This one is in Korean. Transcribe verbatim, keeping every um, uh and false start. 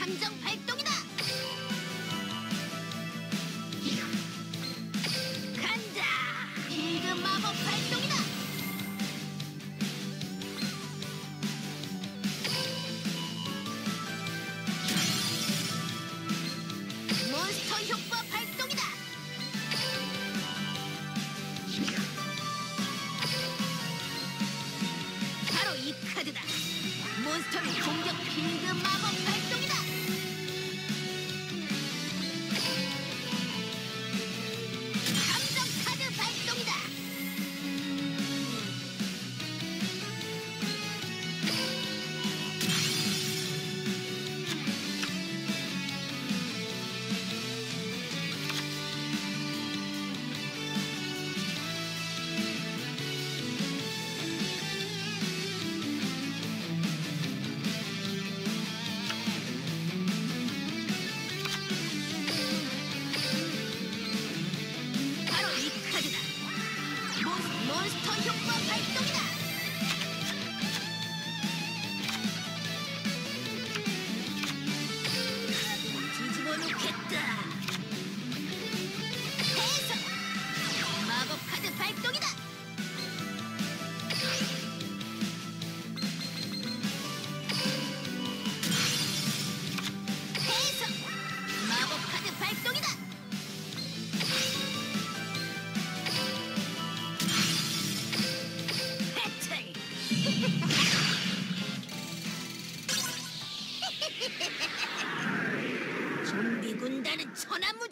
함정 발동이다. 간다. 빌드 마법 발동이다. 몬스터 효과 발동이다. 바로 이 카드다. 몬스터를 공격. 빌드 마법 발동이다. 함정 카드 발동이다. 바로 이 카드다. 몬, 몬스터 효과 발동이다. 뒤집어 놓겠다. 해석. 마법 카드 발동이다. 해석. 마법 카드 발동이다. 배틀. 좀비 군단은 천하무적.